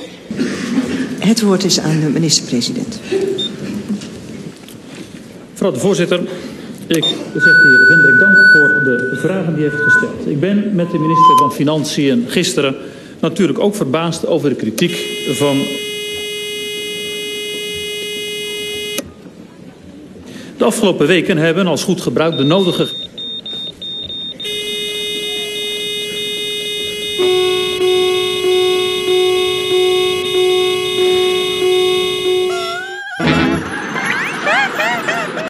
Het woord is aan de minister-president. Mevrouw de voorzitter, ik zeg de heer Vendrik dank voor de vragen die hij heeft gesteld. Ik ben met de minister van Financiën gisteren natuurlijk ook verbaasd over de kritiek van... De afgelopen weken hebben als goed gebruikt de nodige...